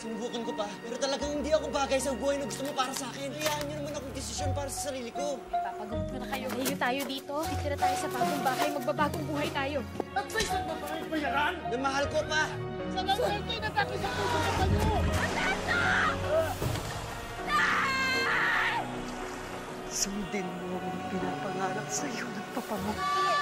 Sinubukan ko pa, pero talagang hindi ako bagay sa buhay na gusto mo para sa akin. Hayaan niyo naman akong desisyon para sa sarili ko. Papagod ko na kayo. Layo tayo dito. Titira tayo sa bagong bahay. Magbabagong buhay tayo. At may isang babae bayaran! Na mahal ko pa! Sa lang swerte yung natake sa puso ng banyo! Sundin mo ang pinapangarap sa'yo ng papa mo.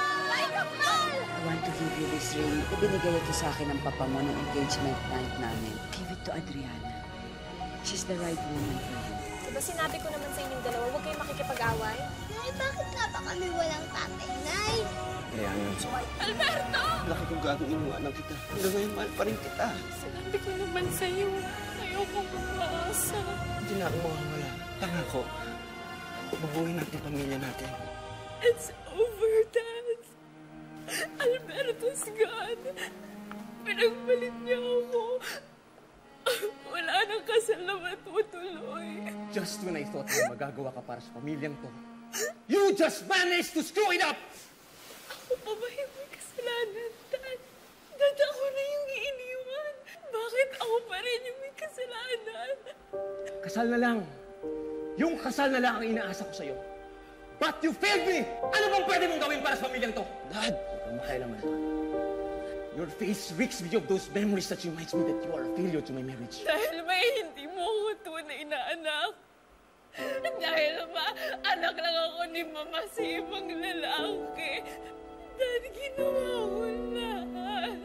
I want to give you this ring. Ibinigay ito sa akin ng papa mo ng engagement night namin. Give it to Adriana. She's the right woman for you. Diba sinabi ko naman sa inyong dalawa, huwag kayong makikipag-away? Nay, bakit nga ba kami walang tatay, Nay? Kaya nga, Alberto! laki kong gagawin iniwanan kita. Hanggang ngayon, mahal pa rin kita. Sinabi ko naman sa'yo, ayokong umaasa. Hindi na ako mawawala. Pangako, mabuhay natin pamilya natin. It's over, Dad. Alberto's gone. Pinagpalit niya ako. Wala nang kasal na matutuloy. Just when I thought na magagawa ka para sa pamilyang to, you just managed to screw it up! Ako pa ba yung may kasalanan, Dad? Dad, ako na yung iniwan. Bakit ako pa rin yung may kasalanan? Kasal na lang. Yung kasal na lang ang inaasa ko sa'yo. But you failed me! Ano bang pwede mong gawin para sa pamilyang to? Dad! Huwag makailaman ka. Your face reeks me of those memories that reminds me that you are a failure to my marriage. Dahil may hindi mo ako tunay na anak. Dahil ba, anak lang ako ni Mama sa ibang lalaki. Dad, ginawa ko lahat.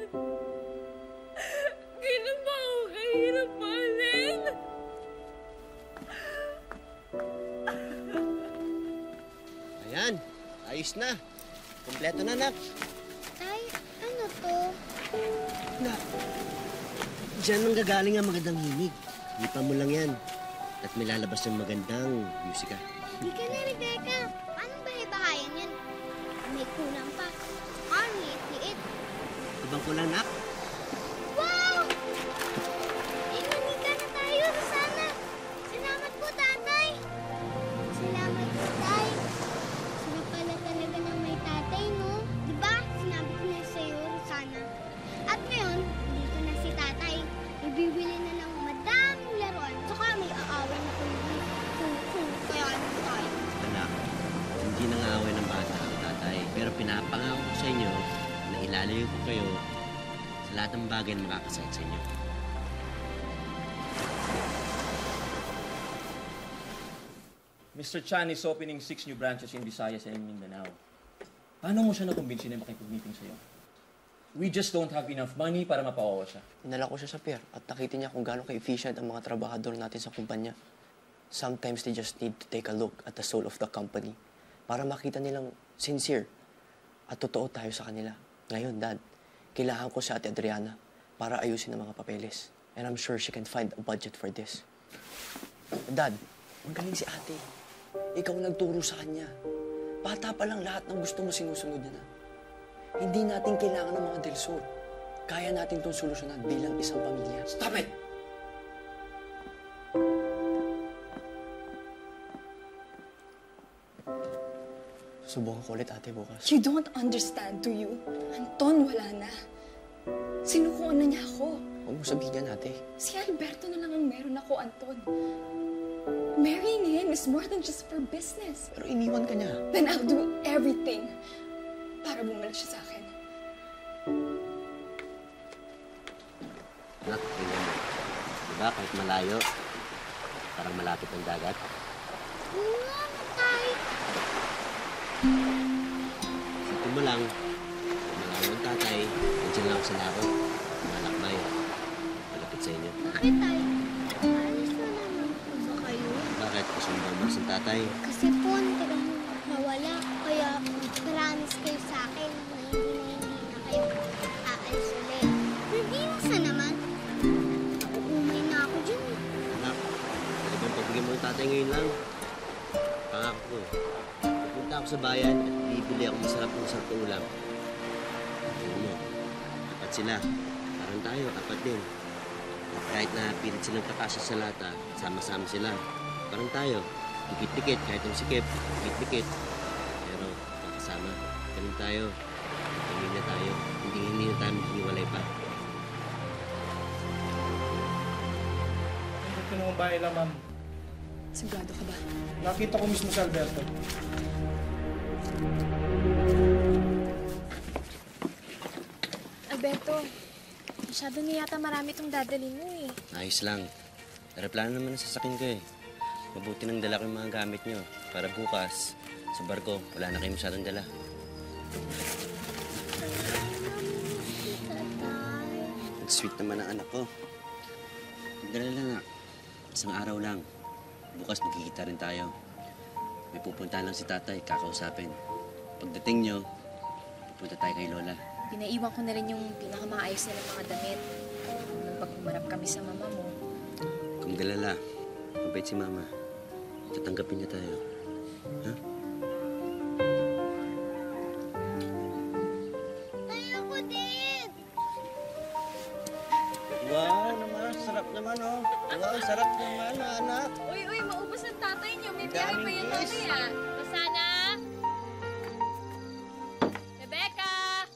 Ginawa ko kahirap mahalin. Ayan, ayos na. Kompleto na, Nak. Tay, ano to? Nak, diyan manggagaling ang magandang himig. Lipa mo lang yan. At may lalabas ng magandang musika. Di ka na, Rebecca. Paano bahay-bahayan yan? May kulang pa. Ang liit-liit. Ibang ko lang, Nak. Wow! Inunika na tayo, Rosana. Salamat po, tatay. Salamat po, tay. Sila pala talaga ng may tatay, no? Diba? Sinabi ko na sa'yo, Rosana. At ngayon, dito na si tatay. Ibibili na ng madaming laruan. Tsaka may aaway na kung kaya ano tayo. Anak, hindi nangaaway ng bata ang tatay. Pero pinapangako ko sa inyo na ilalayo ko kayo sa lahat ng bagay na makakasakit sa inyo. Mr. Chan is opening 6 new branches in Visayas and Mindanao. Paano mo siya nakumbinsin na makipag-meeting sa'yo? We just don't have enough money para mapawawa siya. Inala ko siya sa pier at nakita niya kung gaano ka-efficient ang mga trabahador natin sa kumpanya. Sometimes they just need to take a look at the soul of the company para makita nilang sincere at totoo tayo sa kanila. Ngayon, Dad, kailangan ko si Ate Adriana para ayusin ang mga papeles. And I'm sure she can find a budget for this. Dad, magaling si Ate. Ikaw nagturo sa kanya. Bata pa lang lahat ng gusto mo sinusunod niya na. Hindi natin kailangan ng mga Del Sur. Kaya natin itong solusyonan bilang isang pamilya. Stop it! Subukan ko ulit, Ate, bukas. You don't understand, do you? Anton, wala na. Sinukuan na niya ako. Huwag mo sabihin yan, Ate. Si Alberto na lang ang meron ako, Anton. Marrying him is more than just for business. Pero iniwan ka niya. Then I'll do everything para bumalik siya sa akin. Anak, tingnan mo. Diba, kahit malayo, parang malapit ang dagat. Oo nga, tay. Isipin mo lang, malayo ang tatay, nandiyan lang ako sa laro. Malakbay, malapit sa inyo. Bakit, tay? Alis na naman po ba kayo? Bakit? Gusto mo bang umalis ng tatay? Kasi po, tagang nawala. Kaya promise kayo sa akin na hindi na kayo aalis ulit. Hindi na naman. Umay na ako dyan. Anak, pwede bang pagbigyan mo ng tatay ngayon lang? Pangako ko. Pupunta ako sa bayan at bibili ako masarap na ulam. Alam mo, apat sila. Parang tayo, apat din. At kahit na pilit silang kakasya sa lata, sama-sama sila. Parang tayo, dikit-dikit, kahit ang sikip, dikit-dikit. Pero magkasama, ganun tayo. Pamilya tayo, hindi na tayo maghiwalay pa. ito ng bahay lang, ma'am. Sigurado ka ba? Nakita ko mismo si Alberto. Alberto, masyado na yata marami itong dadalhin mo eh. Ayos lang. Aeroplano naman ang sasakyan ko eh. Mabuti nang dala ko yung mga gamit nyo. Para bukas, sa barko, wala na kayo masyadong dala. Ang sweet naman ang anak ko. Dala lang nga. Isang araw lang. Bukas magkikita rin tayo. May pupuntahan lang si tatay, kakausapin. Pagdating nyo, pupunta tayo kay Lola. Pinaiwan ko na rin yung pinakamaayos nilang mga damit. Nung pag-umarap kami sa mama mo. Kung galala, mabait si Mama. Tatanggapin niya tayo. Ha? Tayo ko din! Wow, naman. Sarap naman, oh. Wow, sarap naman, anak. Uy, maubos ang tatay niyo. May biyahe pa yun mamaya. Rosana! Rebecca!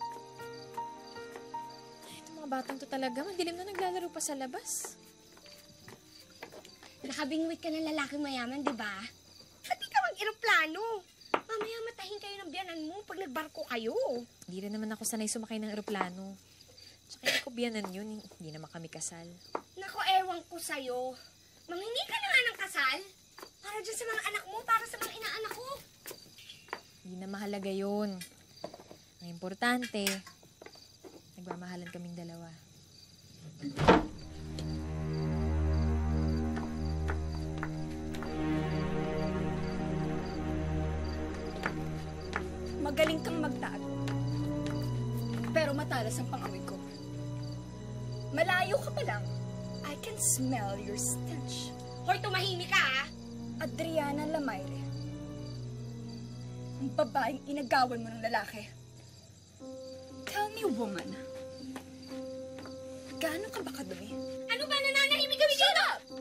Itong mga batang to talaga. Madilim na naglalaro pa sa labas. Nakabingwit ka ng lalaking mayaman, di ba? Ba't di ka mag-eroplano? Mamaya matahin kayo ng biyanan mo pag nagbarko kayo. Hindi rin naman ako sanay sumakay ng eroplano. Tsaka hindi ko biyanan yun. Hindi naman kami kasal. Naku, ewan ko sa'yo. Manghingi ka na nga ng kasal. Para dyan sa mga anak mo, para sa mga inaanak ko. Hindi na mahalaga yun. Ang importante, nagmamahalan kaming dalawa. Magaling kang magtago. Pero matalas ang pangamoy ko. Malayo ka pa lang. I can smell your stench. Hoy, tumahimik ka, ha? Adriana Lamaire. Ang babaeng inagawan mo ng lalaki. Tell me, woman. Gaano ka ba kadumi? Ano ba, nananahimik kami dito?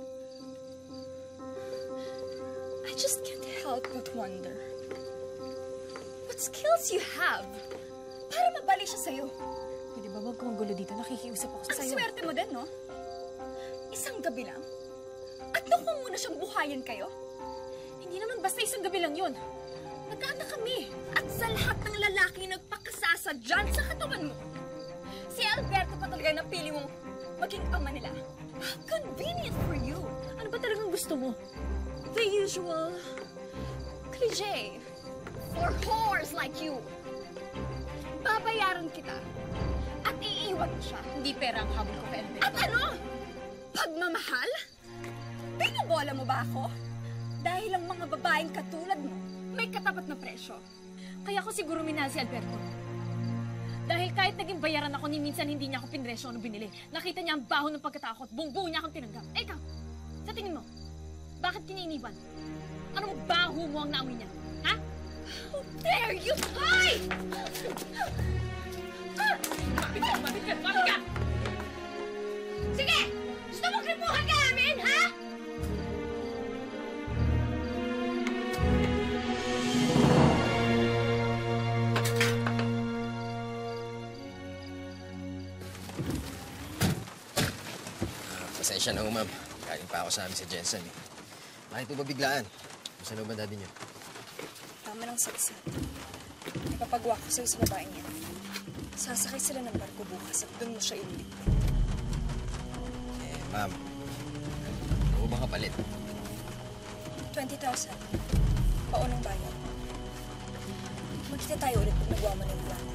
I just can't help but wonder. What skills you have para mabali siya sa'yo? Pwede ba wag kang gulo dito? Nakikiusap ako Ang sa'yo. swerte mo din, no? Isang gabi lang? At naku muna siyang buhayan kayo? Hindi naman basta isang gabi lang yun. Nag-anak kami. At sa lahat ng lalaki nagpakasasa dyan sa katawan mo, si Alberto pa talaga napili mong maging ama nila. How convenient for you. Ano ba talagang gusto mo? The usual cliche for whores like you. Babayaran kita at iiwan mo siya. Hindi pera ang habol ko kay Alberto. At ano? Pagmamahal? Binobola mo ba ako? Dahil ang mga babaeng katulad mo, may katapat na presyo. Kaya ko siguro minahal si Alberto. Dahil kahit naging bayaran ako ni minsan hindi niya ako pinresyo ano binili. Nakita niya ang baho ng pagkatao ko at buong-buo niya akong tinanggap. Eh ikaw, sa tingin mo, bakit kiniiniwan? Anong baho mo ang naamoy niya? Ha? How dare you! Hoy! Mabigat! Sige! Gusto mo kripuhan ka namin, ha? Pasensya na ho, ma'am. Galing pa ako sa amin sa Jensen. Bakit po ba biglaan? Saan ba daddy niyo? Tama ng saksa. Ipapagawa ko sa'yo sa babaeng yan. Sasakay sila ng barko bukas at doon mo siya ililipin. Ma'am, ano ba kapalit? 20,000. Paunang bayad. Magkita tayo ulit pag nagawa mo na yung plano.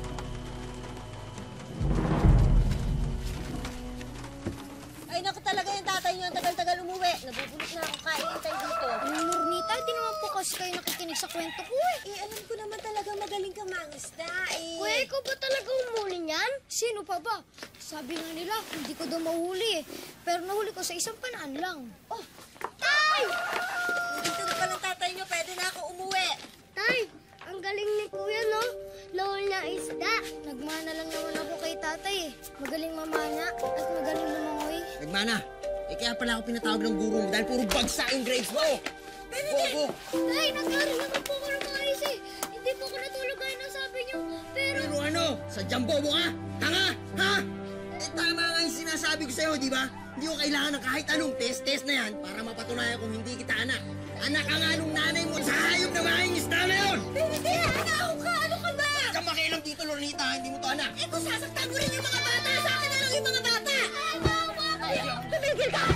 Ay, naku talaga yung tatay niyo. Ang tagal-tagal umuwi. Nabubulot na ako kain tayo dito. Nurnita, di naman po kasi kayo nakikinig sa kwento ko eh. Alam ko naman talaga magaling ka mangisda Kuya, ikaw ba talaga umuli niyan? Sino pa ba? Sabi nga nila, hindi ko daw mahuli eh. Pero nahuli ko sa isang panaan lang. Oh, Tay! Dito na palang tatay niyo. Pwede na ako umuwi. Tay, ang galing ni Kuya, no? Lawal na isda. Nagmana lang naman ako kay tatay eh. Magaling mamana at magaling lumangoy. Nagmana, kaya pala ako pinatawag ng guro mo dahil puro bagsak yung grades mo. Bobo! Tay, nag-aaral naman po ako ng maayos eh. Hindi po ako natulog gaya ng sabi niyo. Pero Pero ano? Sadyang bobo ka? Tanga? Ha? Tama nga yung sinasabi ko sa'yo, di ba? Hindi ko kailangan ng kahit anong test na yan para mapatunayan kung hindi kita anak. Anak ka nga nung nanay mo sa hayop na mahing isda na yun! Hindi! Anak ka! Ano ka ba? Huwag kang makialam dito, Lolita. Hindi mo to anak. Eh kung sasaktan mo rin yung mga bata, sa akin na lang yung mga bata! Tumigil ka!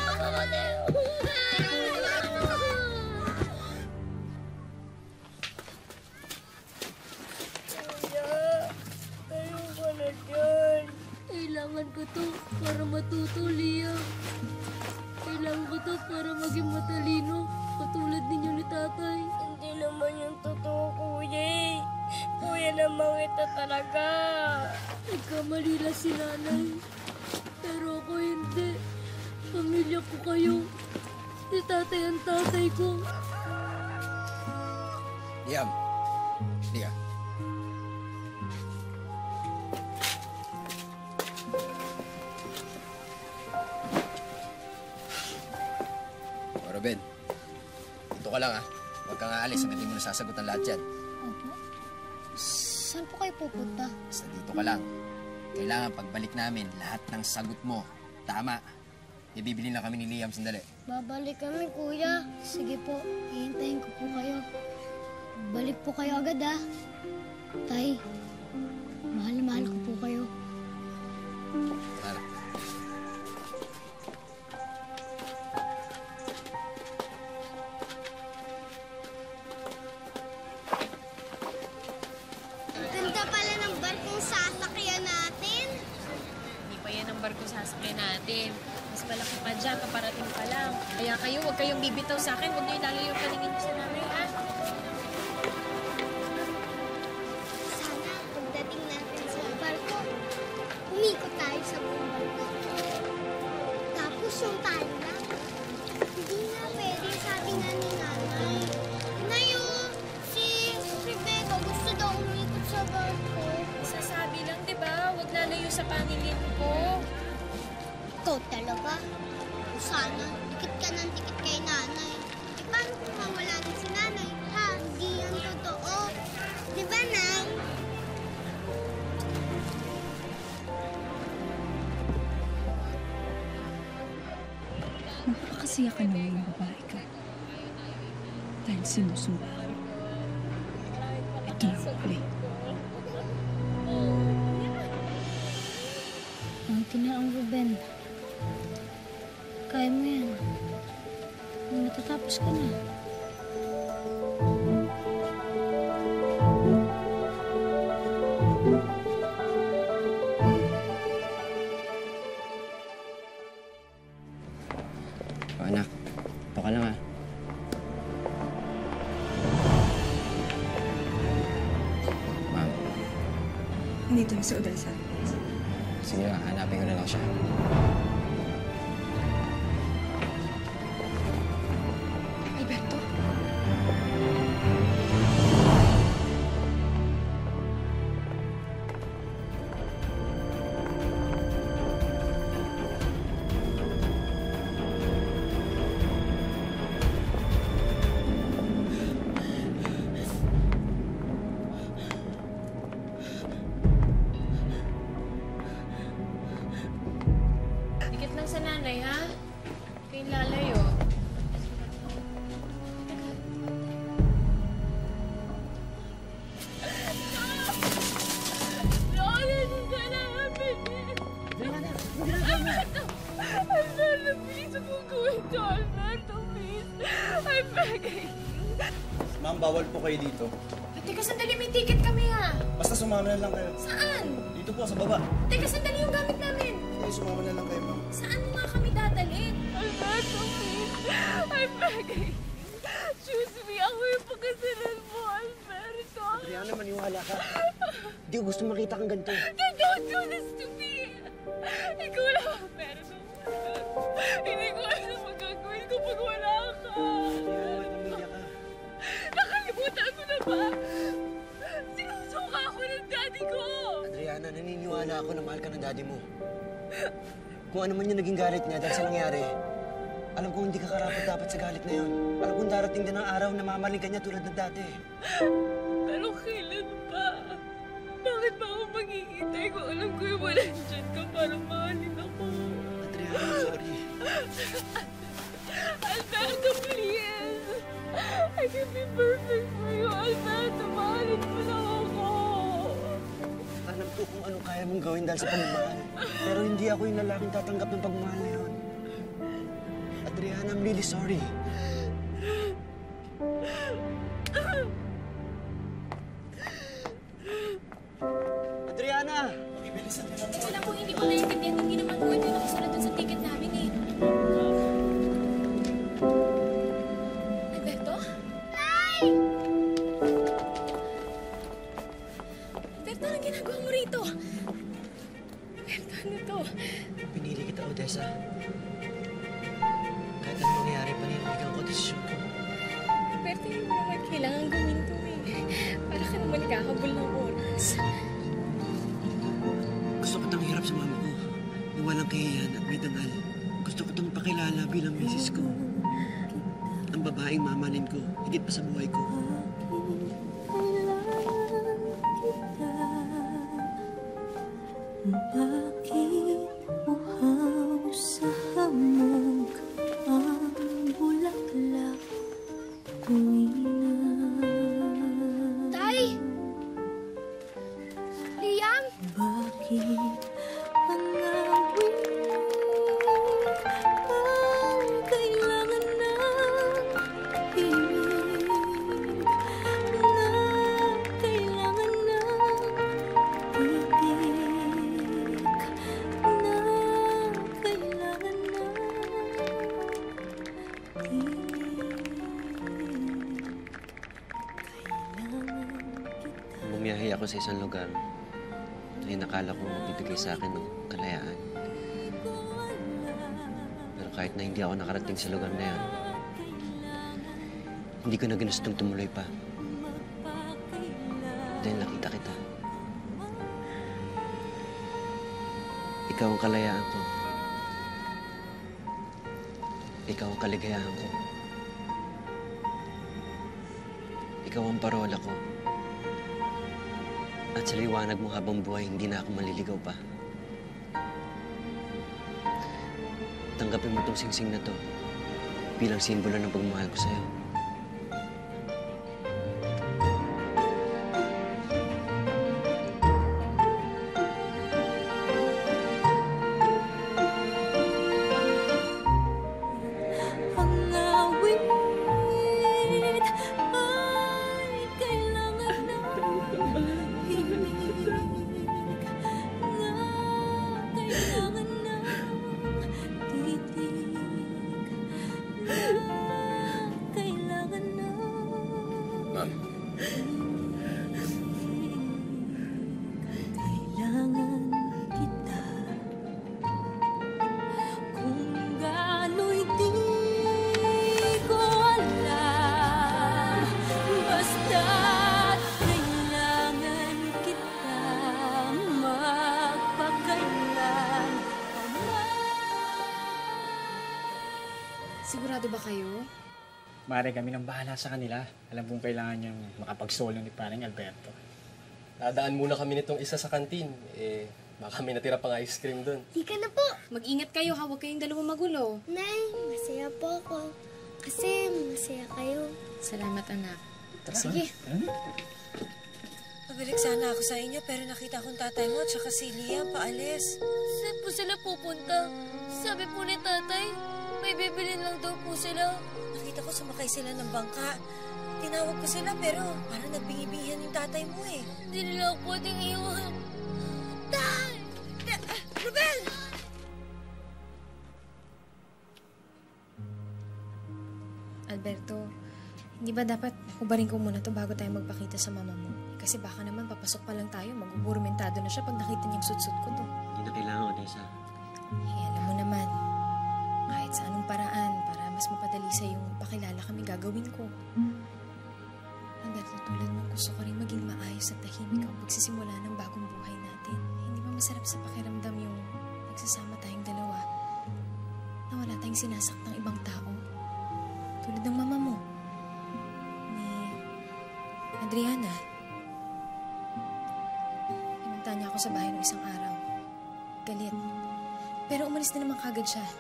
Kailangan ko to para matuto, Liam. Kailangan ko to para maging matalino, katulad ninyo ni tatay. Hindi naman yung totoo, kuya. Kuya naman ito talaga. Nagkamali lang si nanay. Pero ako hindi. Pamilya ko kayo. Si tatay ang tatay ko. Liam. Liam. Ruben, dito ka lang ha. Huwag kang aalis hanggang hindi mo nasasagot ang lahat yan. Opo? Saan po kayo pupunta? Basta dito ka lang. Kailangan pagbalik namin, lahat ng sagot mo, tama. Ibibili lang kami ni Liam sandali. Babalik kami, kuya. Sige po, hihintayin ko po kayo. Balik po kayo agad, ha? Tay, mahal na mahal ko po kayo. Tara. Ganda pala ng barkong sasakyan natin. Hindi pa yan ang barko sasakyan natin. Mas malaki pa dyan, kaparating pa lang. Kaya kayo, huwag kayong bibitaw sa akin. Huwag niyo ilalo yung paningin niyo sa nanay, ha? Sana pagdating natin sa barko, umikot tayo sa buong barko. Tapos yung tayo lang. Hindi na pwede, sabi nga ni nanay. Ngayon, si Rebecca gusto daw umikot sa barko. Sasabi lang, di ba? Huwag lalayo sa paningin ko. Ikaw talaga. Kung sana, dikit ka ng dikit kay nanay. E paano kung mawala na si nanay? Ha? Hindi yan totoo. Di ba, Nay? Napakasaya ka na yung babae ka. Dahil sinusumba ako. Ito na huli. Ang tinaang Ruben. Kaya mo yan. Matatapos ka na. O anak, ito ka lang ha. Ma'am, Nandito na si Odessa. sige nga, hanapin ko na lang siya. Alberto? Dikit lang sa nanay, ha? Kayong lalayo. Nolan, hindi ka namin. Alberto, please, huwag mong gawin to. Alberto, please. I'm begging. Ma'am, bawal po kayo dito. Teka, sandali, may ticket kami, ha? Basta sumama na lang kayo. Saan? Dito po, sa baba. Teka, sandali yung gamit namin. Ay, sumama na lang kayo, ma'am. Saan mo nga kami dadalhin? Alberto, please. I'm begging. Choose me. Ako yung pagkasilan mo, Alberto. Adriana, maniwala ka. Hindi ko gusto makita kang ganito. Don't do this to me. Ikaw lang ang meron ng mundo. Hindi ko alam ang magagawin ko pag wala ka. Nakalimutan mo na ba? Sinusuka ako ng daddy ko. Adriana, naniniwala ako na mahal ka ng daddy mo. Kung ano man yung naging galit niya dahil sa nangyari, alam ko hindi ka karapat-dapat sa galit na yun. Alam kong darating din ang araw na mamaling ka niya tulad ng dati. Pero kailan pa? Bakit ba ako maghihintay kung alam ko yung wala dyan ka para mahalin ako? Adriana, Sorry. Alberto, please. I can be perfect for you, Alberto. Mahalin mo lang ako. Alam ko kung anong kaya mong gawin dahil sa pagmamahal. Pero hindi ako yung lalaking tatanggap ng pagmamahal na yun. Adriana, I'm really sorry. Adriana! Ito lang kung hindi ko naiintindihan, hindi naman po ito nakasalat dun sa ticket namin eh. Alberto? Nay! Alberto, anong ginagawa mo rito? Alberto, ano to? Pinili kita, Odessa. Kahit anong mangyayari, panindigan ko desisyon ko. Alberto, hindi mo naman kailangan gawin to eh. Para ka naman kakabul ng oras. Gusto kitang hirap sa mama ko. Na walang kahiyan at may dangal. Gusto kitang pakilala bilang misis ko. Ang babaeng mamahalin ko, higit pa sa buhay ko. Bakit uhaw sa hamog ang bulaklak tuwina? Tay! Liam! Bakit ang awit ay kailangan ng himig na kailangan ng titik na kailangan ng Bumiyahe ako sa isang lugar ay nakala ko magbibigay sa akin ng kalayaan. Pero kahit na hindi ako nakarating sa lugar na yan, hindi ko na ginustong tumuloy pa. Dahil nakita kita. Ikaw ang kalayaan ko. Ikaw ang kaligayahan ko. Ikaw ang parola ko. At sa liwanag mo habang buhay, hindi na ako maliligaw pa. Tanggapin mo itong singsing na to bilang simbolo ng pagmamahal ko sa'yo. Ang awit ay kailangan ng himig na kailangan ng titig na kailangan ng kailangan kita kung gano'y di ko alam basta't kailangan kita magpakailan Sigurado ba kayo? Mare kami nang bahala sa kanila. Alam kong kailangan niyang makapag-solo ni Paring Alberto. Dadaan muna kami nitong isa sa kantin. Baka may natira pang ice cream doon. Di ka na po. Mag-ingat kayo ha, huwag kayong dalawang magulo. Nay, masaya po ako. Kasi masaya kayo. Salamat anak. Sige. Pabalik sana ako sa inyo pero nakita kong tatay mo at saka si Liam paalis. Saan po sila pupunta? Sabi po ni tatay, may bibilin lang daw po sila. Nakita ko sumakay sila ng bangka. Tinawag ko sila pero parang nagbingi-bingihan yung tatay mo eh. Hindi nila ako pwedeng iwan. Tay! Rubel! Alberto, hindi ba dapat hubarin ko muna to bago tayo magpakita sa mama mo? Kasi baka naman papasok pa lang tayo, maguburmentado na siya pag nakita niyang sutsut ko to. Hindi na kailangan, Odessa. Alam mo naman, kahit sa anong paraan para mas mapadali sa yung pakilala kami gagawin ko. Alberto, tulad mo, gusto ko rin maging maayos at tahimik ang pagsisimula ng bagong buhay natin. Hindi ba masarap sa pakiramdam yung nagsasama tayong dalawa na wala tayong sinasaktang ibang tao? Tulad ng mama mo, ni Adriana. Pinunta niya ako sa bahay ng isang araw. Galit. Pero umalis na naman kagad siya.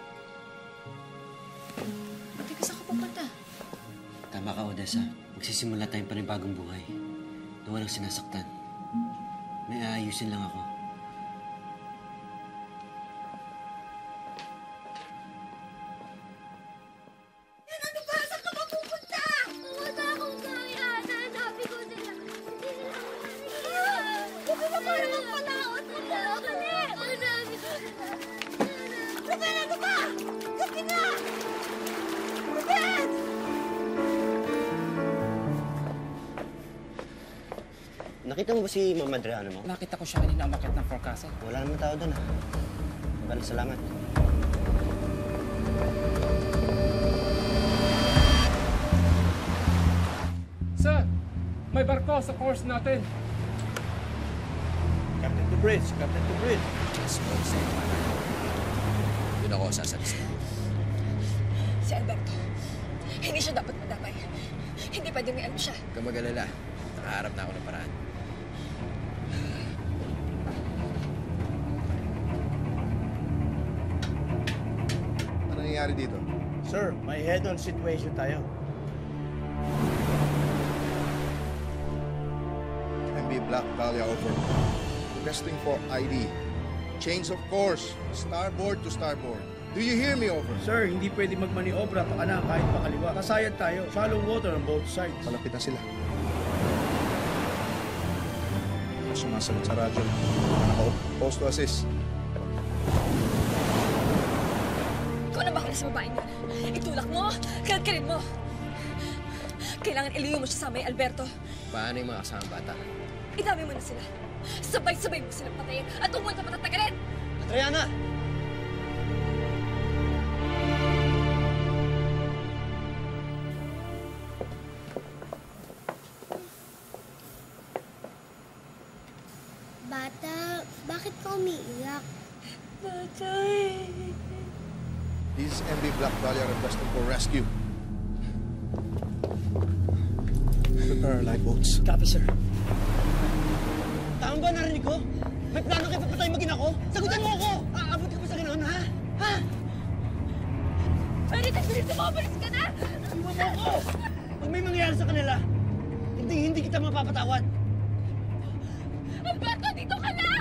Teka, saan ka pupunta? Tama ka, Odessa. Magsisimula tayong panibagong buhay. Na walang sinasaktan. May aayusin lang ako. Ano ba? Saan ka mapupunta? Wala akong kaya. Nanabi ko sila. Hindi nila ako nakikita. Huwag ka parang magpalaot. Nanabi ko sila. Ruben, ano ba? Gabi na! Ruben! Nakita mo ba si Mama Adriana mo? Nakita ko siya kanina umakyat ng forecastle. Wala naman tao doon, ha? Maraming salamat. Sir, may barko sa course natin. Captain to bridge, Captain to bridge. Small safe, man. Doon ako sasalisa. Si Alberto. Hindi siya dapat madamay. Hindi pwede may ano siya. Huwag ka mag-alala. Nakaharap na ako ng paraan. Ano nangyayari dito? Sir, may head-on situation tayo. MB Black Dahlia over. Requesting for ID. Change of course. Starboard to starboard. Do you hear me over? Sir, hindi pwede magmaniobra pa kanan kahit pakaliwa. Kasayad tayo. Shallow water on both sides. Malapit na sila. Sumasagot sa radyo. Ako, post to assist. Ikaw na bakla sa babaeng yan. Itulak mo, kalkalin mo. Kailangan iliyo mo siya sa may Alberto. Paano yung mga kasamang bata? Idami mo na sila. Sabay-sabay mo silang patayin at huwag mo na patatagalin. Adriana! Bata, bakit ka umiiyak? Bata This is MB Black Dahlia requesting for rescue. Prepare our lifeboats. Copy, sir. Tama ba narinig ko? May plano kayo papatay magina ko? Sagutan mo ako! Aabot ka pa sa ganoon, ha? Ha? Pwede tumabalis ka na! Iwan mo ako! Pag may mangyayari sa kanila, hindi kita mapapatawad. Alberto, dito ka lang!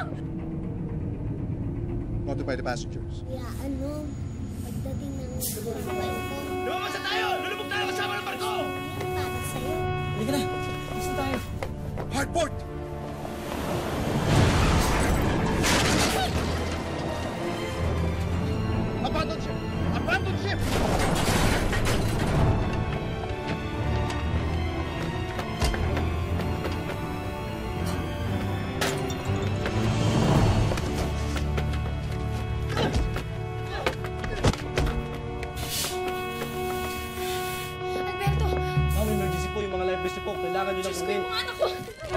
Notify the passengers. Pagdating ng barko. Lumabas na tayo! Lulubog tayo kasama ng barko! Para sa'yo. Halika na. Gusto tayo. Hardport! Abandon ship! Abandon ship! Alberto! Ma'am, emergency po yung mga live vest po. Kailangan nyo lang Diyos ko, kunin. yung mga anak ko!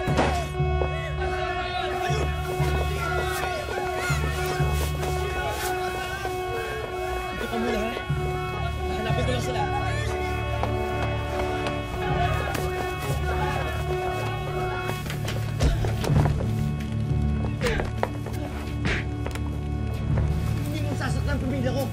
Dito ka muna, ha? Hanapin ko lang sila. Hindi mo sasaktan ang pamilya ko!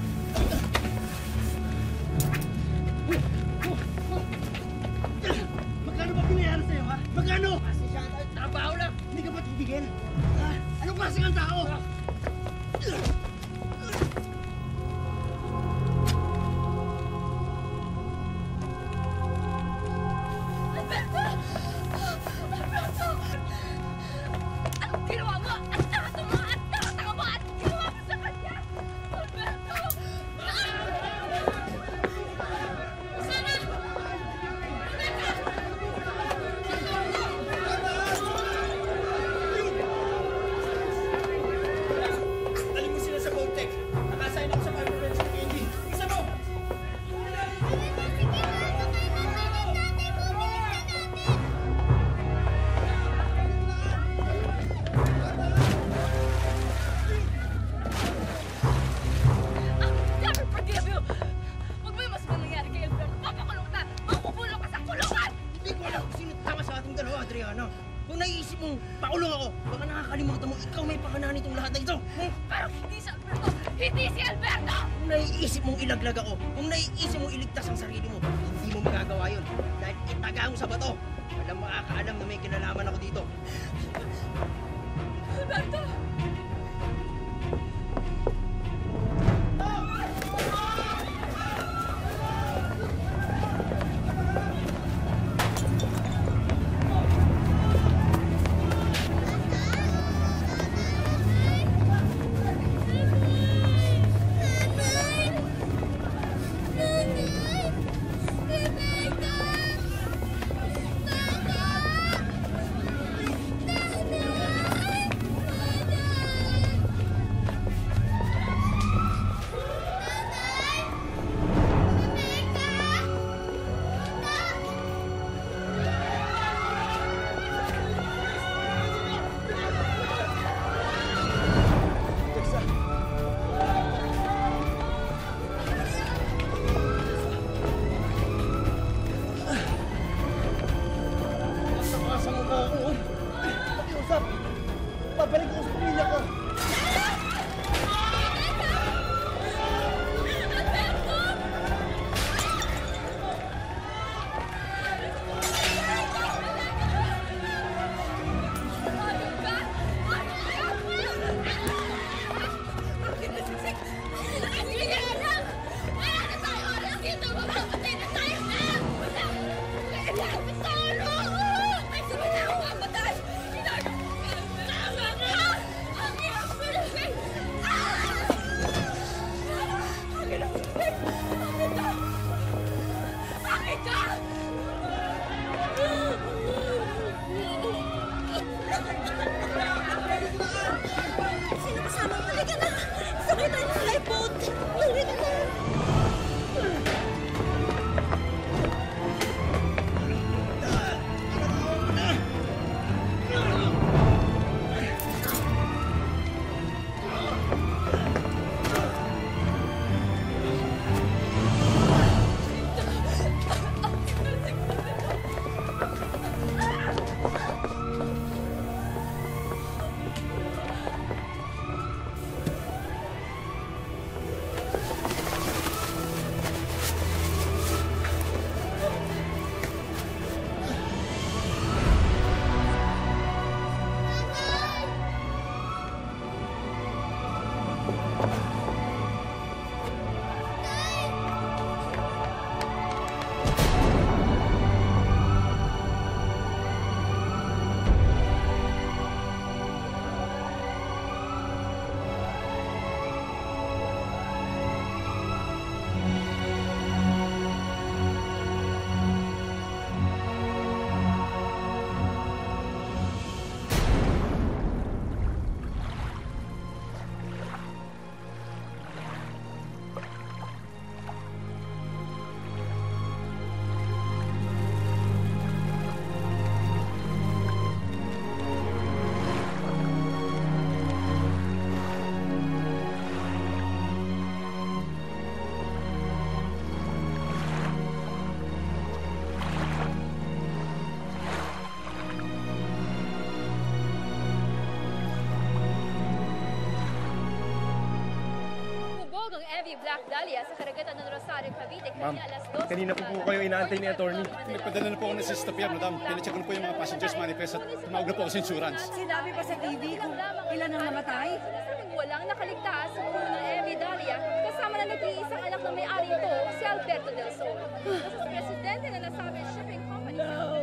Magkano ba pinayari sa'yo, ha? Magkano? Kasi siya tayo, trabaho lang! Hindi ka ba titigil? Ha? Anong klase kang tao? Alberto! Alberto! Anong ginawa mo? At takato mo! At takataka mo! At ginawa mo sa kanya! Alberto! Sana! Dali mo sila sa boat deck. Nakasign ako sa fireman sa Candy. Isa mo! Never forgive you! Huwag mo yung mas mangyayari kay Alberto. Papakulong kita! Makukulong ka sa kulungan! Hindi ko alam kung sino tama sa ating dalawa, Adriana. Kung naiisip mong pakulong ako, baka nakakalimutan mo ikaw may pakana nitong lahat na ito. Pero hindi si Alberto! Hindi si Alberto! Kung naiisip mong ilaglag ako, kung naiisip mong iligtas ang sarili mo, hindi mo magagawa yun. Dahil itaga mo sa bato. Walang makakaalam na may kinalaman ako dito. Alberto! Babalik ko sa pamilya ko. Sino kasama mo? Halika na! Sakay tayo ng lifeboat! Halika na! Black Dahlia sa karagatan ng Rosario, Cavite, Ma'am, kanya alas 12. kanina po kayo inaantay ni attorney. Nagpadala na po ako ng Sister Pierre, madam. Pinacheck ko na po yung mga passengers manifest at tumawag na po ako sa insurance. Sinabi pa sa TV kung ilan ang namatay? Sinasabing walang nakaligtas sa puno ng Evie Dahlia kasama na nag-iisang anak ng may-ari ito, si Alberto Del Sol. Sa presidente na nasabi shipping company.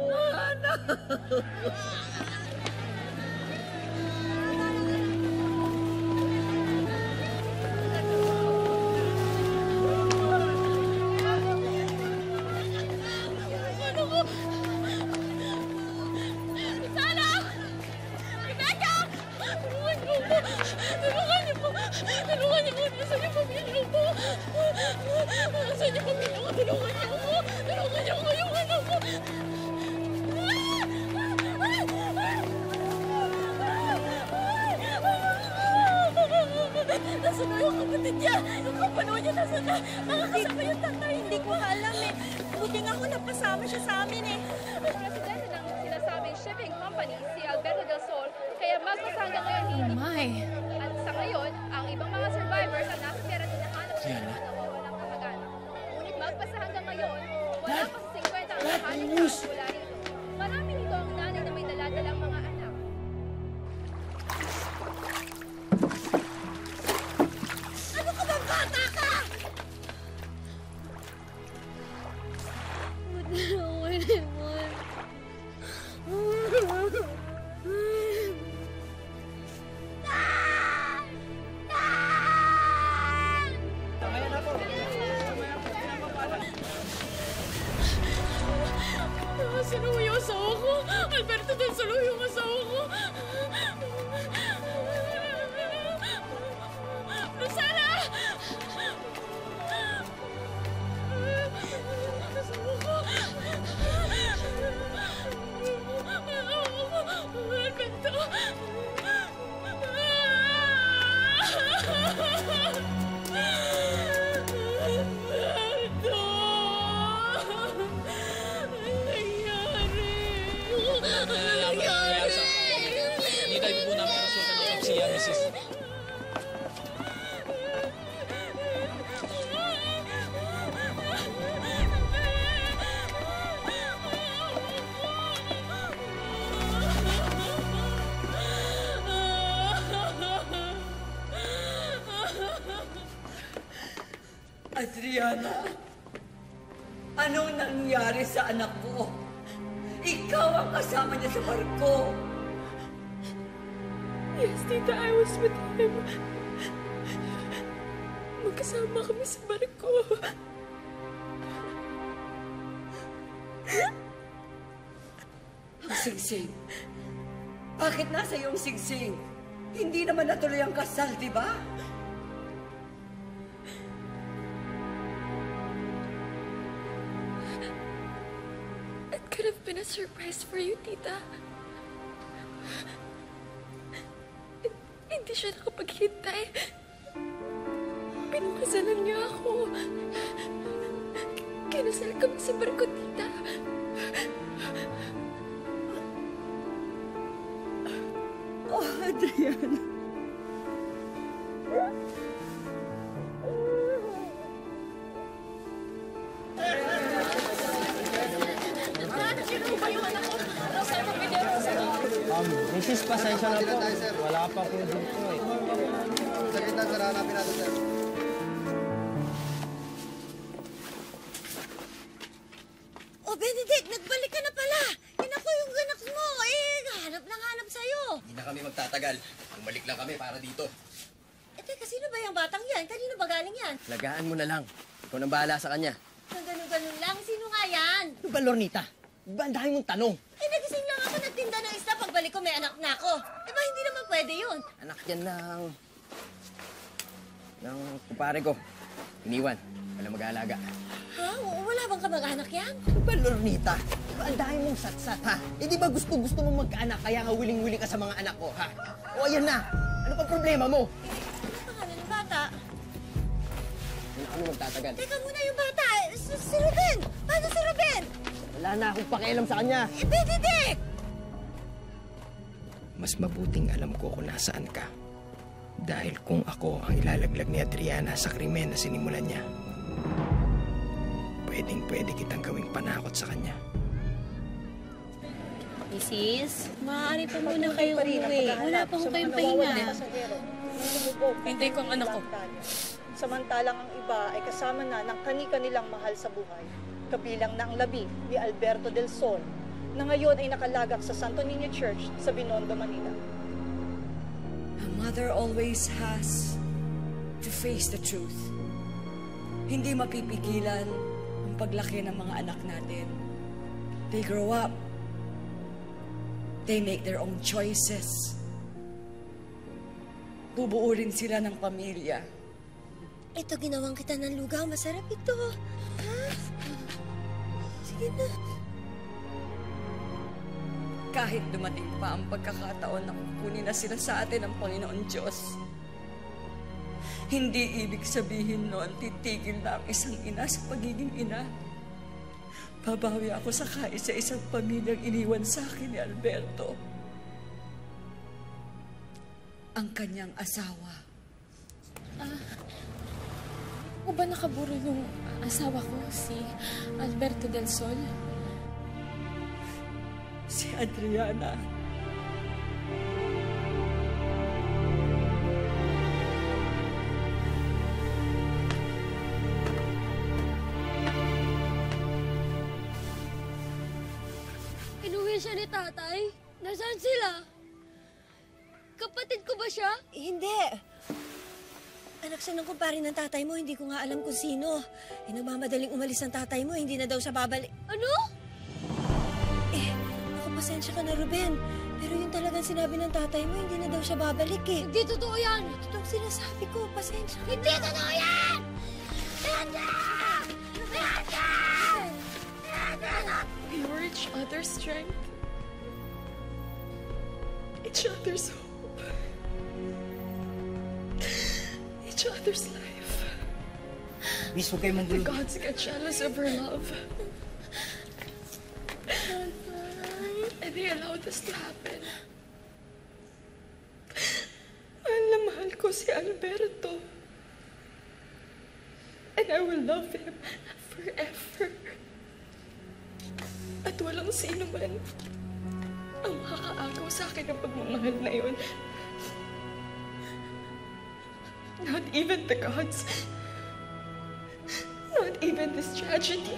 Nasaan na yung kapatid niya? Yung kapanood niya, nasaan na? Nakakasama yung tatay. Hindi ko alam eh. Buti nga ako napasama siya sa amin eh. Presidente ng sinasabing shipping company, si Alberto Del Sol, kaya magpasa hanggang ngayon hindi. Oh my. At sa ngayon, ang ibang mga survivors ang nasa siya, Mrs. Adriana, anong nangyari sa anak ko? Ikaw ang kasama niya sa barko. Yes, tita, I was with him. Magkasama kami sa barko. Ang singsing. Bakit nasa iyong singsing? Hindi naman natuloy ang kasal, di ba? It could have been a surprise for you, tita. Hindi siya nakapaghintay. Pinakasalan niya ako. Kinasal kami sa barko, tita. Oh, Adriana. Mrs. Pasensya na po. Wala pa po dito eh. Saglit na, sir. Hanapin natin, sir. Oh, Benedict, nagbalik ka na pala. Yan ako yung ganak mo. Hanap lang hanap sa'yo. Hindi na kami magtatagal. Bumalik lang kami para dito. Teka, sino ba yung batang yan? Kanino ba galing yan? Lagaan mo na lang. Ikaw nang bahala sa kanya. Ganun-ganun lang. Sino nga yan? Ano ba, Lornita? Ba, ang dami mong tanong. Nagising lang ako, nagtinda ng isda. Pagbalik ko, may anak na ako. Ba, hindi naman pwede yun. Anak yan ng kumpare ko. Iniwan. Wala mag-aalaga. Ha? Wala bang kamag-anak yan? Ano ba, Lornita? Diba ang dami mong satsat, ha? Eh, di ba gusto mong magkaanak, kaya nga willing-willing ka sa mga anak ko, ha? O, ayan na. Ano pa problema mo? Ano pangalan ng bata? Hindi na kami magtatagal. Teka muna yung bata. Si Ruben! Paano si Ruben? Wala na akong pakialam sa kanya. Benedict! Mas mabuting alam ko kung nasaan ka. Dahil kung ako ang ilalaglag ni Adriana sa krimen na sinimulan niya, pwedeng-pwede kitang gawing panakot sa kanya. Mrs., maaari pa muna kayo umuwi. Wala pa ko kayong pahinga. Hintay ko ang anak ko. Samantalang ang iba ay kasama na ng kani-kanilang mahal sa buhay. Kabilang na ang labi ni Alberto del Sol, na ngayon ay nakalagak sa Santo Niño Church sa Binondo, Manila. A mother always has to face the truth. Hindi mapipigilan ang paglaki ng mga anak natin. They grow up. They make their own choices. Bubuo rin sila ng pamilya. Ito, ginawang kita ng lugaw. Masarap ito. Ha? Sige na. Kahit dumating pa ang pagkakataon na kukunin na sila sa atin ng Panginoon Diyos, hindi ibig sabihin noon titigil na ang isang ina sa pagiging ina. Babawi ako sa kaisa-isang pamilyang iniwan sa akin ni Alberto. Ang kanyang asawa. O ba nakaburo yung asawa ko, si Alberto del Sol? Si Adriana. Inuwi siya ni tatay? Nasaan sila? Kapatid ko ba siya? Hindi. Anak siya ng kumpare ng tatay mo, hindi ko nga alam kung sino. Nagmamadaling umalis ang tatay mo, hindi na daw siya babalik. Ano? Pasensya ka na, Ruben. Pero yung talagang sinabi ng tatay mo, hindi na daw siya babalik eh. Hindi totoo yan! Ito ang sinasabi ko. Pasensya ka Hindi totoo yan! We were each other's strength. Each other's hope. Each other's life. Miss, huwag kayo The gods get jealous of her love. And they allowed this to happen. si Alberto. And I will love him forever. At walang sino man ang makakaagaw sa akin ng pagmamahal na yun. Not even the gods. Not even this tragedy.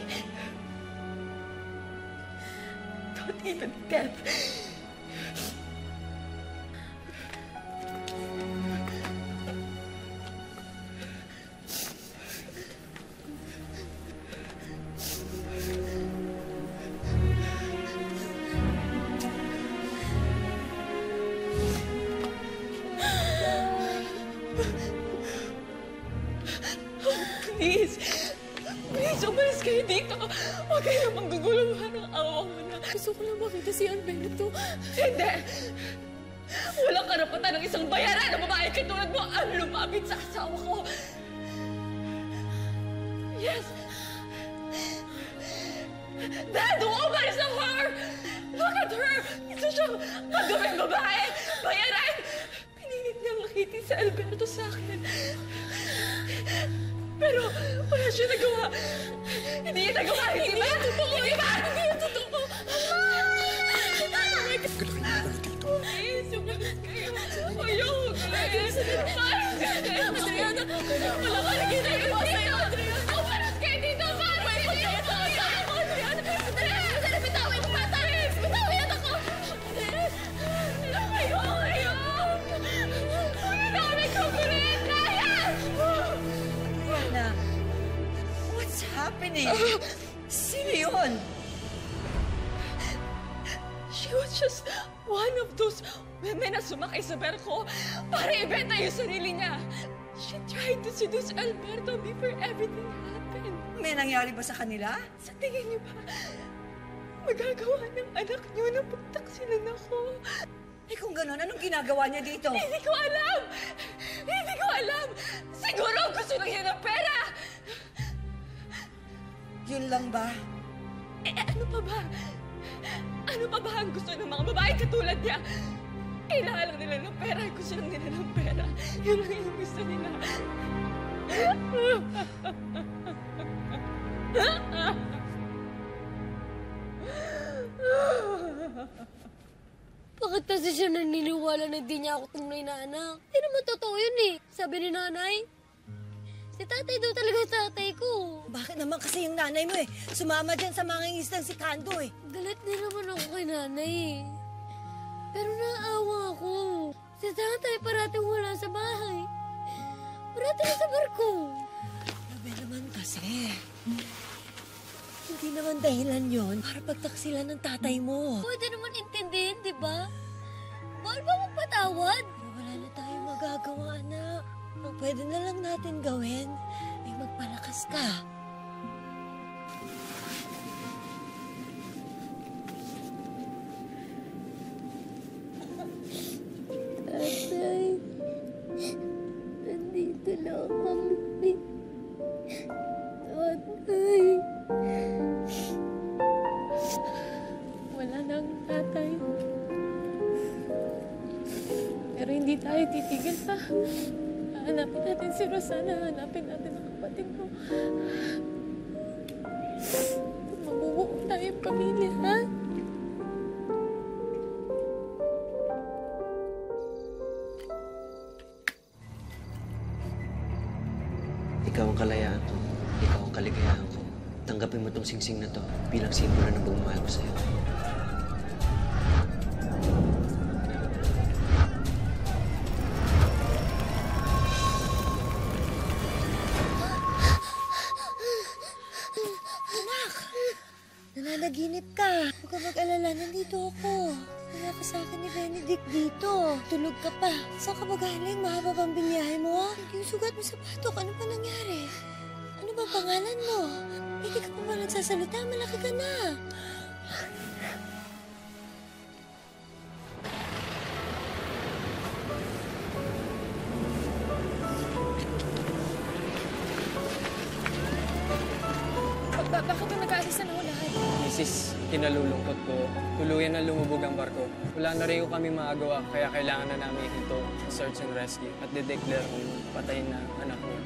Not even death. Please, umalis kayo dito. Huwag kayo manggugulo, parang awa mo na. Gusto ko lang makita si Alberto. Hindi! Walang karapatan ng isang bayaran na babae katulad mo ang lumapit sa asawa ko. Yes! That woman is a whore! Look at her! Isa siyang magawing babae! Bayaran! Pinilit niyang makitin si Alberto sa akin. Pero wala siya nagawa. Hindi niya nagawa. Hindi ba? Hindi ba? Hindi yung totoo. Please, umalis kayo. Ayoko guys. Adriana, wala ka naging nagawa sa'yo. Umalis kayo dito. Adriana, bitawin mo bata. Bitawin ako. Ayoko. Ang dami ko kulit. Kaya! Diana, what's happening? Sino yun? She was just one of those women na sumakay sa barko para ibenta yung sarili niya. She tried to seduce Alberto before everything happened. May nangyari ba sa kanila? Sa tingin niyo ba, magagawa ng anak niyo na pagtaksilan ako? Eh kung gano'n, anong ginagawa niya dito? Hindi ko alam! Hindi ko alam! Siguro gusto lang niya ng pera! Yun lang ba? Eh, ano pa ba? Ano pa ba ang gusto ng mga babae katulad niya? Kailangan lang nila ng pera. Gusto lang nila ng pera. Yun lang yung gusto nila. Bakit kasi siya naniniwala na di niya ako tunay na anak? Hindi naman totoo yun eh. Sabi ni nanay. Si tatay daw talaga tatay ko. Bakit naman kasi yung nanay mo eh? Sumama dyan sa mga ngislang si Kando eh. Galit din naman ako kay nanay eh. Pero naawa ako. Si tatay parating wala sa bahay. Parating sa barko. Sabi naman kasi. Hindi naman dahilan yon para pagtaksilan ng tatay mo. Pwede naman intindihin, di ba? Bawal ba magpatawad? Wala na tayong magagawa, anak. Ang pwede na lang natin gawin ay magpalakas ka. Tatay, nandito na kami. Tatay. Wala na ang tatay. Pero hindi tayo titigil pa. Hanapin natin si Rosana. Hanapin natin ang kapatid ko. Mabubuo tayong pamilya, ha? Ikaw ang kalayaan ko. Ikaw ang kaligayahan ko. Tanggapin mo tong singsing na to bilang simbolo ng pagmamahal ko sa'yo. Anak! Nananaginip ka. Huwag ka mag-alala. Nandito ako. Wala ka sa akin ni Benedict dito. Tulog ka pa. Saan ka ba galing? Mahaba bang binyahe mo? Yung sugat mo sa batok. Ano pa nangyari? Ano ba pangalan mo? Hindi ka pa ba nagsasalita? Malaki ka na. Bakit nag-aalis na ako lahat? Mrs., kinalulungkot ko, tuluyan na lumubog ang barko. Wala na rin kami magagawa, kaya kailangan na namin ito sa search and rescue at de-declare kung patay na anak niya.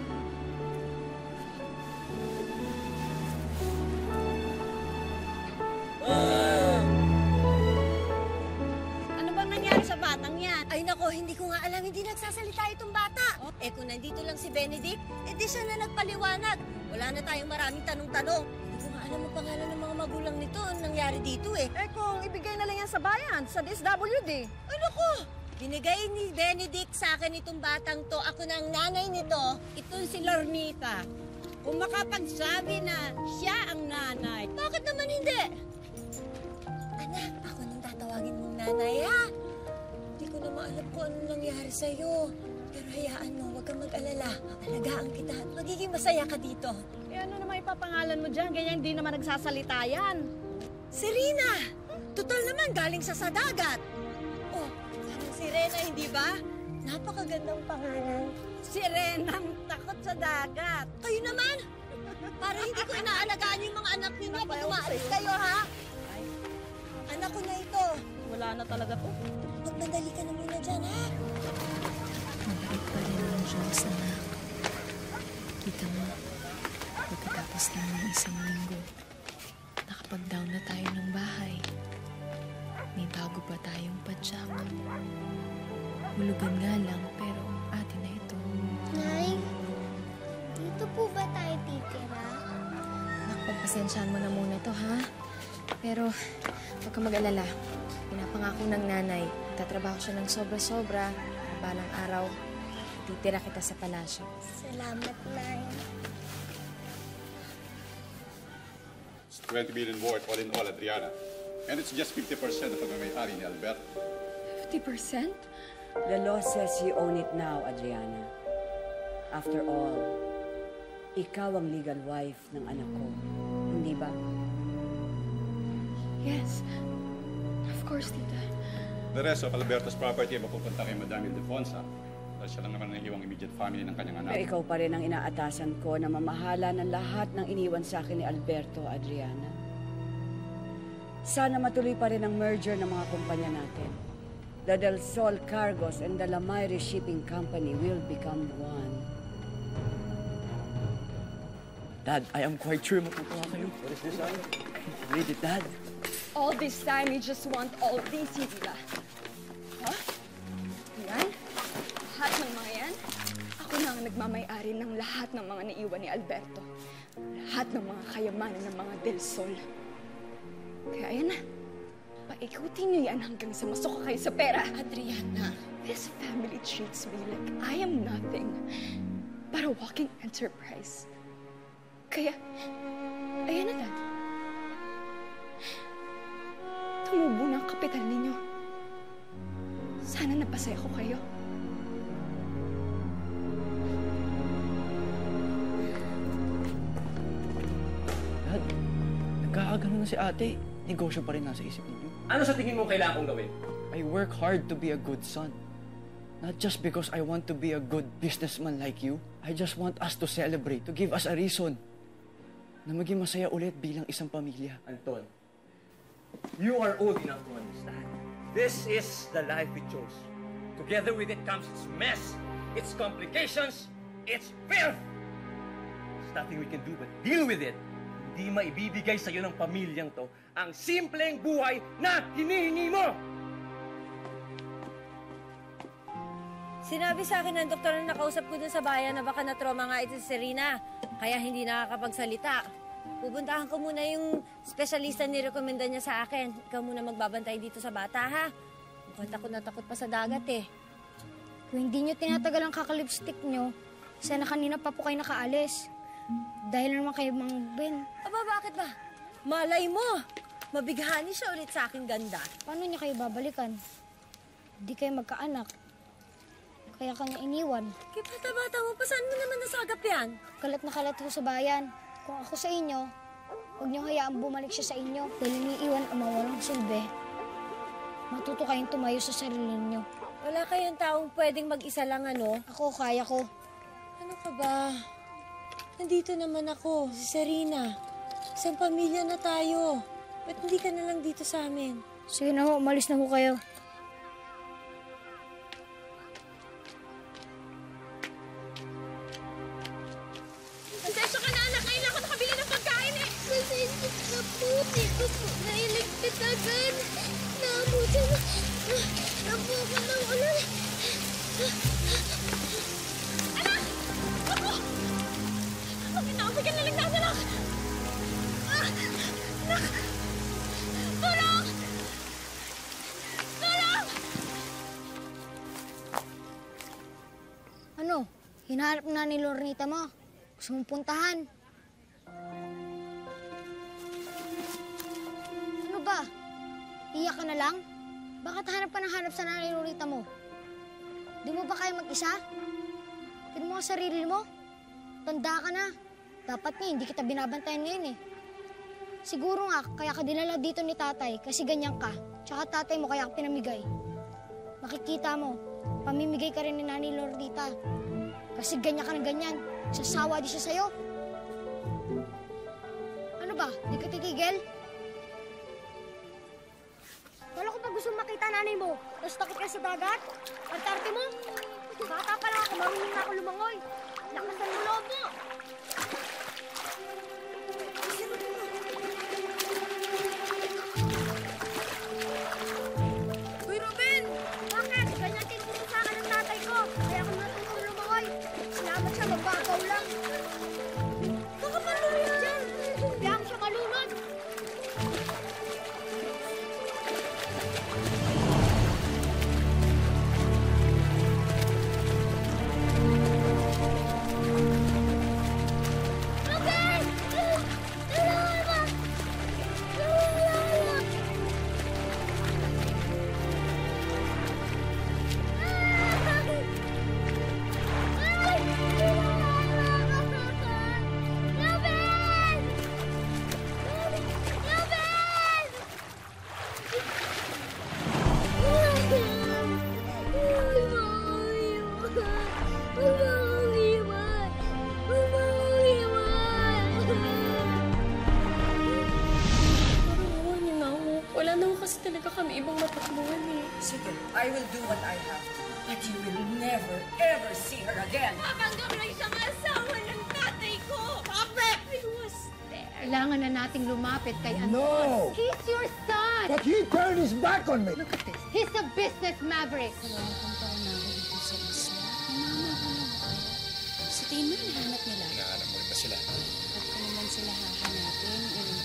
Ano bang nangyari sa batang yan? Ay nako, hindi ko nga alam, hindi nagsasalita itong bata. Eh kung nandito lang si Benedict, di siya na nagpaliwanag. Wala na tayong maraming tanong-tanong. Hindi ko nga alam ang pangalan ng mga magulang nito, ang nangyari dito eh. Eh kung ibigay na lang yan sa bayan, sa DSWD. Ay nako, binigay ni Benedict sa akin itong batang to. Ako na ang nanay nito. Ito si Lornita. Kung makapagsabi na siya ang nanay, bakit naman hindi? Anak, ako nang tatawagin mong nanay, ha? Hindi ko na maalam kung anong nangyari sa'yo. Pero hayaan mo, huwag kang mag-alala. Alagaan kita at magiging masaya ka dito. Eh ano naman ipapangalan mo dyan? Ganyan hindi naman nagsasalita yan. Serena! Tutal naman, galing sa dagat. Oh, parang Sirena, hindi ba? Napakagandang pangalan. Sirenang takot sa dagat. Kayo naman? Para hindi ko inaalagaan yung mga anak ninyo pag umaalis kayo, ha? Ay, anak ko na ito. Wala na talaga to. Magmadali ka na muna dyan, ha? Mabait pa rin ang Diyos, anak. Kita mo, pagkatapos lang ng isang linggo, nakapag-down na tayo ng bahay. May bago pa tayong padyak. Hulugan nga lang, pero atin na ito. Nay, dito po ba tayo titira? Pagpasensyahan mo na muna to, ha? Pero, huwag ka mag-alala. Pinapangako ng nanay, tatrabaho siya ng sobra-sobra. Balang araw, titira kita sa palasyo. Salamat, Nay. It's 20 million worth all in all, Adriana. And it's just 50% of pagmamayari ni Alberto. 50%? The law says you own it now, Adriana. After all, ikaw ang legal wife ng anak ko. Hindi ba? Yes. Of course, tita. The rest of Alberto's property ay mapupunta kay Madame Ildefonsa. Dahil siya lang naman ang iwang immediate family ng kanyang anak. Pero ikaw pa rin ang inaatasan ko na mamahala ng lahat ng iniwan sa akin ni Alberto, Adriana. Sana matuloy pa rin ang merger ng mga kumpanya natin. The Del Sol Cargos and the Lamayre Shipping Company will become one. Dad, I am quite sure matutuwa kayo. What is this, son? Read it, Dad. All this time, you just want all this, Hila. Huh? Yan? Lahat ng mga yan? Ako na ang nagmamay-ari ng lahat ng mga naiwan ni Alberto. Lahat ng mga kayamanan ng mga Del Sol. Kaya ayan na. Paikutin niyo yan hanggang sa masuka kayo sa pera. Adriana, this family treats me like I am nothing but a walking enterprise. Kaya, ayan na, Dad. Tumubo na ang kapital ninyo. Sana napasaya ko kayo. Dad, nagkakagano na si ate. Negosyo pa rin nasa isip ninyo. Ano sa tingin mo kailangan kong gawin? I work hard to be a good son. Not just because I want to be a good businessman like you. I just want us to celebrate, to give us a reason na maging masaya ulit bilang isang pamilya. Anton, you are old enough to understand. This is the life we chose. Together with it comes its mess, its complications, its filth. There's nothing we can do but deal with it. Hindi maibibigay sa'yo ng pamilyang to ang simpleng buhay na hinihingi mo! Sinabi sa akin ng doktor na nakausap ko dun sa bayan na baka na-trauma nga ito si Serena, kaya hindi nakakapagsalita. Pupuntahan ko muna yung specialista ni rekomenda niya sa akin. Ikaw muna magbabantay dito sa bata, ha? Mukhang takot na takot pa sa dagat, eh. Kung hindi nyo tinatagal ang kakalipstick nyo, sana kanina pa po kayo nakaalis. Dahil naman kayo Mang Ben. Aba, bakit ba? Malay mo! Mabighani siya ulit sa aking ganda. Paano niya kayo babalikan? Hindi kayo magkaanak. Kaya kanya iniwan. Kaya bata-bata mo, pa saan mo naman nasagap yan? Kalat na kalat ho sa bayan. Kung ako sa inyo, huwag niyo hayaan bumalik siya sa inyo. Dahil iniiwan ang mga walang silbi. Matuto kayong tumayo sa sarili niyo. Wala kayong taong pwedeng mag-isa lang, ano? Ako, kaya ko. Ano ka ba? Nandito naman ako, si Serena. Isang pamilya na tayo. Ba't hindi ka na lang dito sa amin? Sige na ho, umalis na ho kayo. Pasensya ka na, anak. Ngayon lang ako nakabili ng pagkain eh. Pasensya na po. Di ko po nailigpit agad. Naabutan na. Nabukan ng ulan. Anak! Ako! Ang inaabay ka na ligtas, anak! Anak! Tulong! Tulong! Ano? Hinahanap na ni Lornita mo? Gusto mong puntahan? Ano ba? Iyak ka na lang? Bakit hanap ka ng hanap sa nanay Lornita mo? Di mo ba kaya mag-isa? Tignan mo ang sarili mo. Tanda ka na. Dapat nga, hindi kita binabantayan ngayon eh. Siguro nga, kaya ka dinala dito ni tatay kasi ganyan ka. Tsaka tatay mo kaya ka pinamigay. Makikita mo, pamimigay ka rin ni Nanay Lornita. Kasi ganyan ka ng ganyan. Sasawa di siya sa'yo. Ano ba? Di ka titigil? Kala ko pa gusto makita nanay mo. Tapos takot ka sa dagat? Pagtarte mo? Bata pa lang ako, marunong na ako lumangoy. Lakasan mo loob mo. Uy, Ruben! Bakit? Ganyan tinuturo sa akin ng tatay ko. Kaya ako natuturo lumangoy. Salamat siya, magbagaw lang. Baka malunod dyan. Biyang siya malunod. Ruben! Tulungan mo! Tulungan mo! Wala na kasi talaga kami ibang matakbuhan eh. Sige, I will do what I have to. But you will never, ever see her again. Hanggang na siyang asawa ng tatay ko! Kapit! I was there. Kailangan na nating lumapit kay Anton. No! He's your son! But he turned his back on me! Look at this. He's a business maverick. Dalawang taon na ako dito sa isla. Mama ko lang kaya. Sa tingin mo, hinahanap nila. Hinahanap mo rin ba sila? Ba't ko naman sila hahanapin? Yun ang